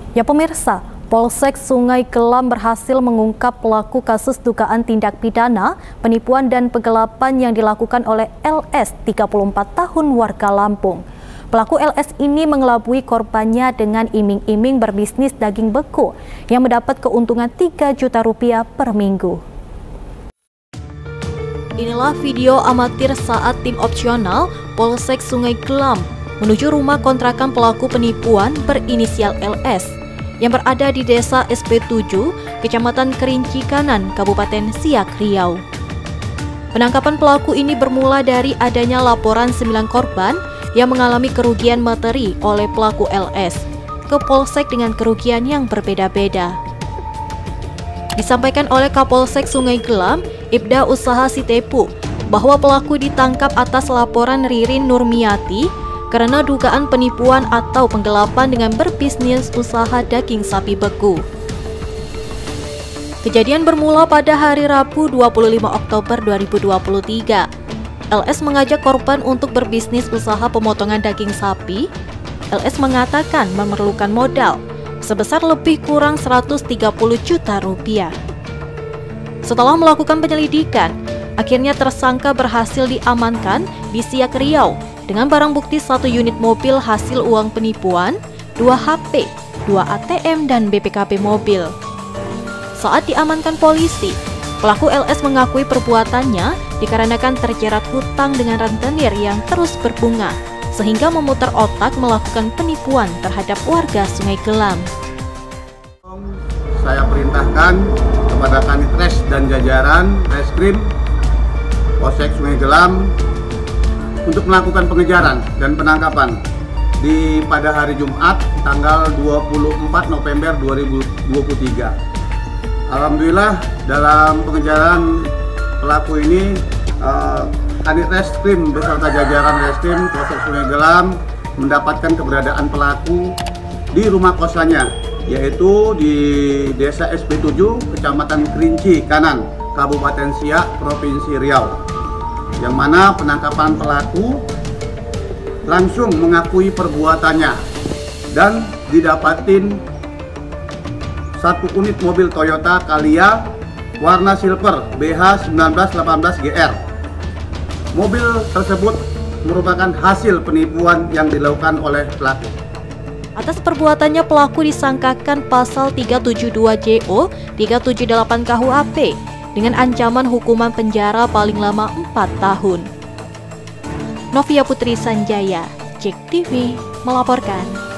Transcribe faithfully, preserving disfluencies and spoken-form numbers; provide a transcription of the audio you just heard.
Ya pemirsa, Polsek Sungai Kelam berhasil mengungkap pelaku kasus dugaan tindak pidana, penipuan dan penggelapan yang dilakukan oleh L S, tiga puluh empat tahun warga Lampung. Pelaku L S ini mengelabui korbannya dengan iming-iming berbisnis daging beku yang mendapat keuntungan tiga juta rupiah per minggu. Inilah video amatir saat tim opsional Polsek Sungai Kelam menuju rumah kontrakan pelaku penipuan berinisial L S yang berada di Desa S P tujuh, Kecamatan Kerinci Kanan, Kabupaten Siak, Riau. Penangkapan pelaku ini bermula dari adanya laporan sembilan korban yang mengalami kerugian materi oleh pelaku L S ke Polsek dengan kerugian yang berbeda-beda. Disampaikan oleh Kapolsek Sungai Kelam, Ibda Usaha Sitepu, bahwa pelaku ditangkap atas laporan Ririn Nurmiati karena dugaan penipuan atau penggelapan dengan berbisnis usaha daging sapi beku. Kejadian bermula pada hari Rabu dua puluh lima Oktober dua ribu dua puluh tiga. L S mengajak korban untuk berbisnis usaha pemotongan daging sapi. L S mengatakan memerlukan modal sebesar lebih kurang seratus tiga puluh juta rupiah. Setelah melakukan penyelidikan, akhirnya tersangka berhasil diamankan di Siak, Riau dengan barang bukti satu unit mobil hasil uang penipuan, dua H P, dua A T M, dan B P K B mobil. Saat diamankan polisi, pelaku L S mengakui perbuatannya dikarenakan terjerat hutang dengan rentenir yang terus berbunga, sehingga memutar otak melakukan penipuan terhadap warga Sungai Kelam. Saya perintahkan kepada Kanitres dan jajaran Reskrim Polsek Sungai Kelam untuk melakukan pengejaran dan penangkapan di pada hari Jumat tanggal dua puluh empat November dua ribu dua puluh tiga. Alhamdulillah dalam pengejaran pelaku ini uh, Kanit Reskrim beserta jajaran Reskrim Polsek Sungai Kelam mendapatkan keberadaan pelaku di rumah kosannya, yaitu di Desa S P tujuh, Kecamatan Kerinci Kanan, Kabupaten Siak, Provinsi Riau. Yang mana penangkapan pelaku langsung mengakui perbuatannya dan didapatin satu unit mobil Toyota Calya warna silver B H satu sembilan satu delapan G R. Mobil tersebut merupakan hasil penipuan yang dilakukan oleh pelaku. Atas perbuatannya pelaku disangkakan pasal tiga tujuh dua J O, tiga tujuh delapan K H U A P dengan ancaman hukuman penjara paling lama empat tahun. Novia Putri Sanjaya, Jek T V melaporkan.